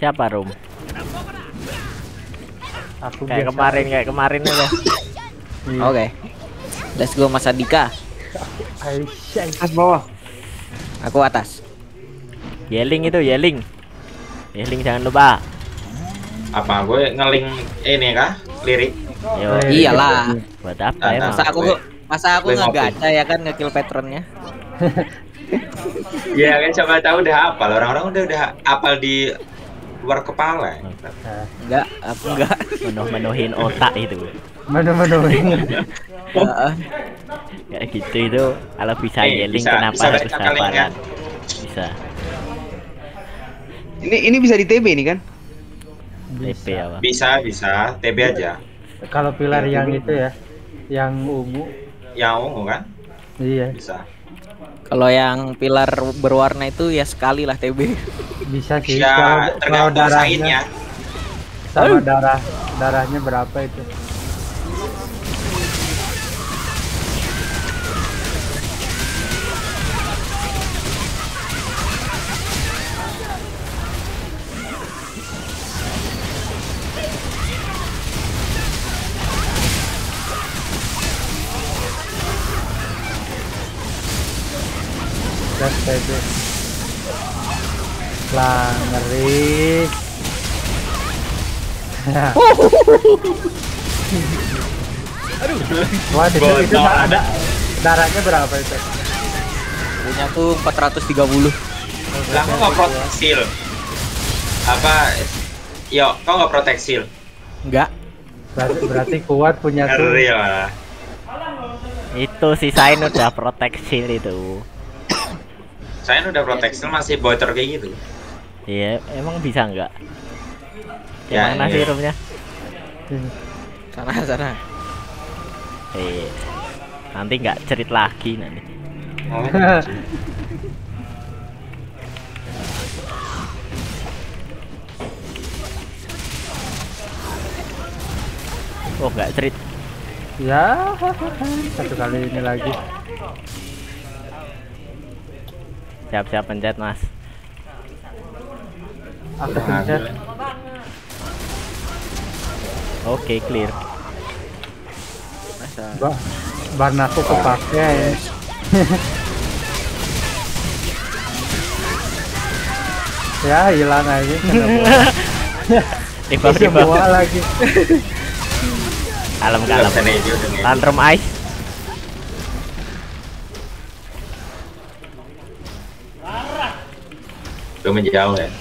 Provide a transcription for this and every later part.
Siapa Rum? Aku Kayak kemarin aja. Iya. Oke. Let's go Mas Andika. Aisyah. Atas bawah. Aku atas. Yeling itu, Yeling. Yeling jangan lupa. Apa gue ngeling ini kah? Lirik. Yo, Iyalah. buat apa Nah, emang? Masa aku Gue nggak ngopi. gacha ya kan ngekill patronnya. Iya kan coba tahu udah hafal. Orang-orang udah hafal di luar kepala. Enggak, aku enggak. Menuhin otak itu. Menu-menu ini. Heeh. Kayak gitu itu. Kalau bisa Yeling bisa kenapa harus baca kaleng, hafalan? kan? Bisa. Ini bisa di TB nih kan? TP apa? Bisa. TB aja. Kalau pilar yang itu ya, yang ungu. Yang ungu kan? Iya, Bisa. Kalau yang pilar berwarna itu ya sekali lah TB. bisa sih. Ya tergantung sainnya. sama darahnya berapa itu? Dan TB. Lah ngeri. Waduh, itu ada darahnya berapa itu? Punya tuh 430. Lah kok nggak proteksil? Apa? Yo, kau nggak proteksil? Enggak. Berarti kuat punya tuh. Ngeri lah. Itu si Sain udah proteksi itu. Saya udah proteksil masih bocor kayak gitu. Iya, emang bisa nggak? Ya, Yang mana iya. sih roomnya? Sana. Nanti nggak cerit lagi nanti. Oh. Oh nggak cerit. Ya, satu kali ini lagi. Siap-siap pencet mas. Aku pencet. Oke clear. Masa. Barnaku kepake ya. Ya hilang aja. Tiba Semua lagi. Kalem. Nejo. Tantrum ice. Udah menjauh ya.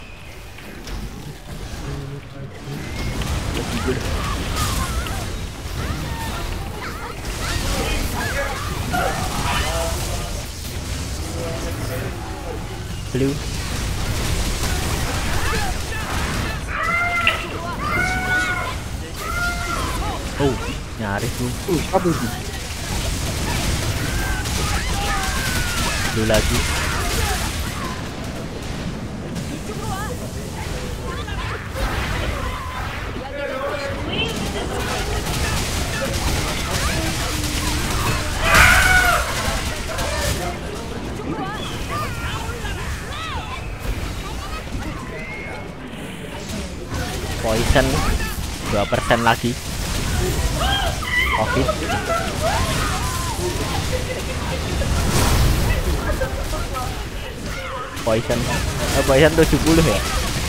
Blue. Oh, nyaris tuh. Apa itu? Blue lagi. Poison 2% lagi. Covid. Poison. Poison 70 ya?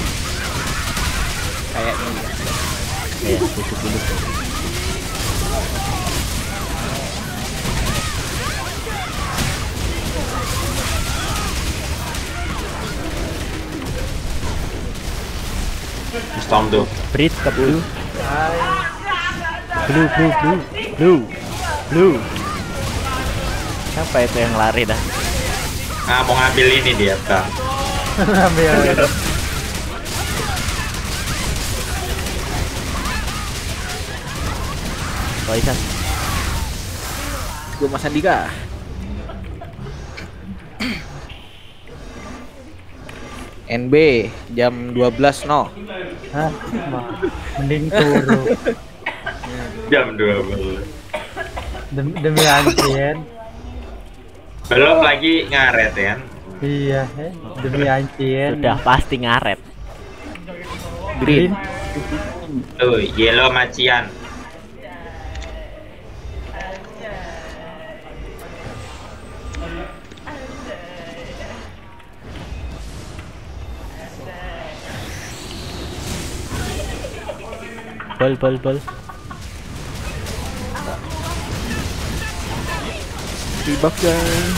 Kayaknya Iya, 70. Storm tuh. Breed ke blue. Blue. Siapa itu yang lari dah? Ah, mau ngambil ini dia, Bang. Ambil. Poison. gue Mas Andika. NB jam 12 no. Hah? Mending turu. Jam 12. Demi ancien. Belum lagi ngaret ya. Iya, demi ancien. Sudah pasti ngaret. Green. Tuh, yellow macian. Bol. Di buff guys.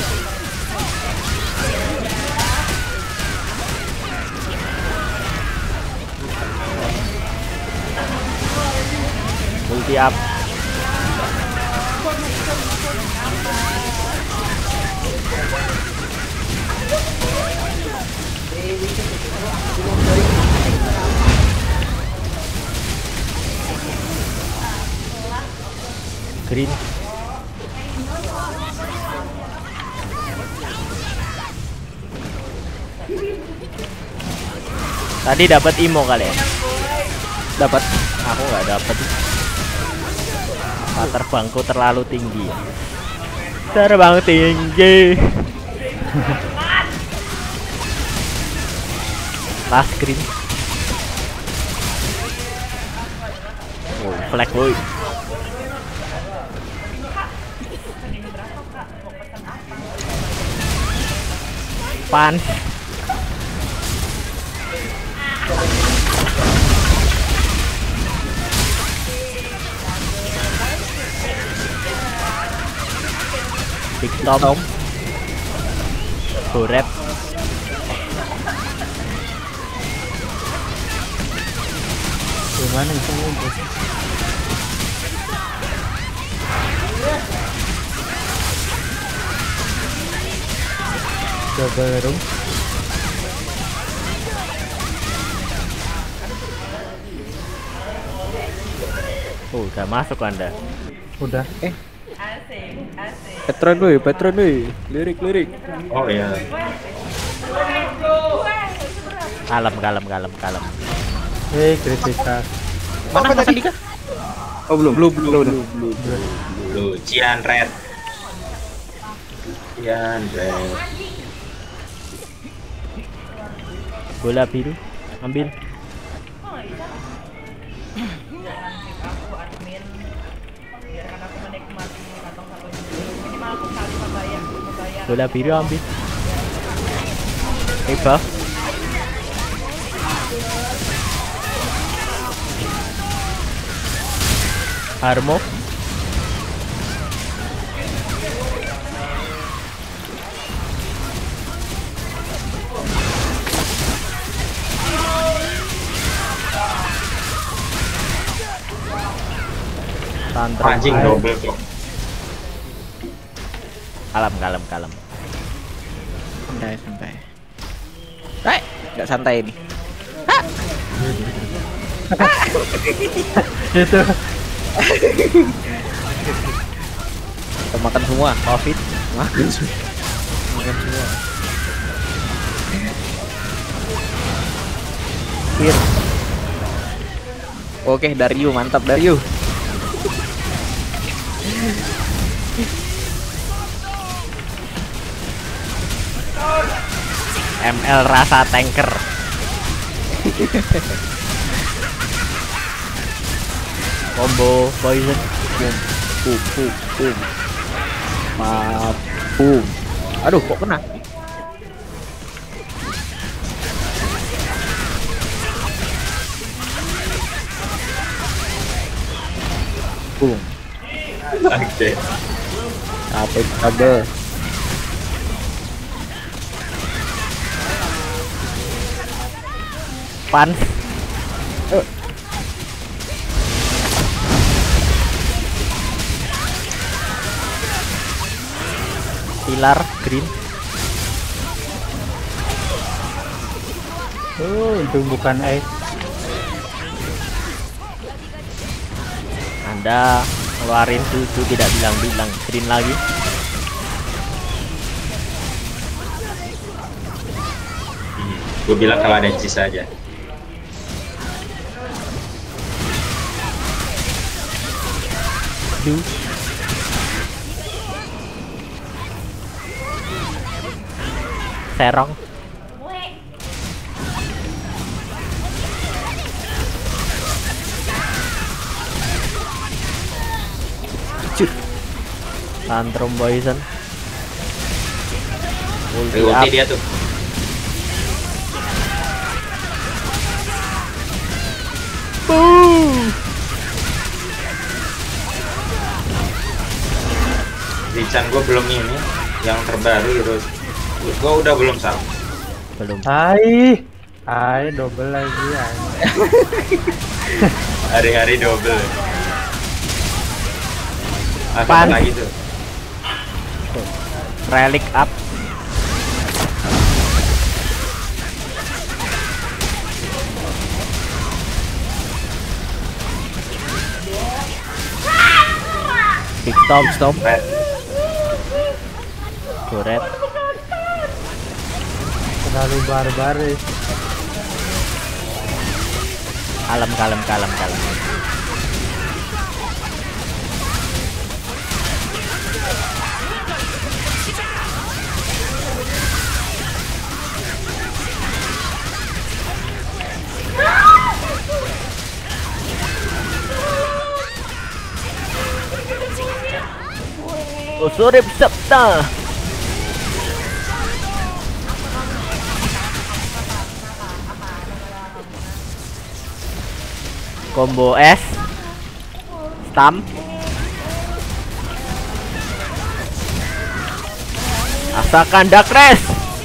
Multi up. Green. Tadi dapat imo kali ya? Dapat. Aku nggak dapat. Terbangku terlalu tinggi. Terbang tinggi. Last screen. Oh, flag boy. Pan. Big Tom. Gorep. Gimana itu bos? Double room. Oh, udah masuk Anda. Udah. Petron woi. Lirik. Oh ya. Kalem. Kritika. Mana Mas Andika? Oh, belum. Lu Cian Red. Bola biru. Ambil. Bola biru ambil. Buff. Armo. Tantrum. Anjing double kok. Kalem. Santai. Nggak santai ini. Itu. Kita makan semua. Covid. Makan semua. Fir. Oke, Daryu, mantap Daryu. ML rasa tanker. Combo poison. Boom. Boom. Aduh, kok kena? Boom. Oke. Apa kabel? Pan. Pilar green. Oh, itu bukan ice. Anda keluarin susu tidak bilang-bilang. Green lagi. Gue bilang kalau ada cheese aja. Du. Serong. Tantrum poison. Ulti Ulti up. dia tuh. Lichan gue belum ini yang terbaru terus. Gue udah belum sama. Belum. Hai, double lagi ya. Hari-hari double. Pan. Apa lagi tuh? Relic up. Big stop. Turret. Terlalu barbaris. Kalem. Usurip Septa. Combo S. Stam. Asakan Dark Rash.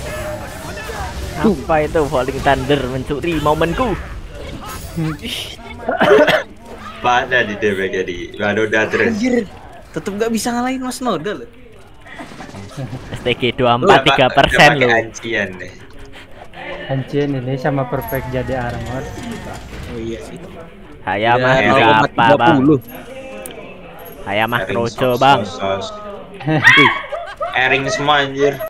Apa itu Falling Thunder mencuri momenku? Pada di DBK di Wadoda terus. Anjir, tetep gak bisa ngalahin Mas Noda loh. STG 24 3% loh. Ancian deh. Hancin ini sama perfect jadi armor. Oh iya sih. Saya mah Ya, juga apa bang? 0,30. Saya mah Ering kroco sos, bang. sos, sos. Ering semua anjir.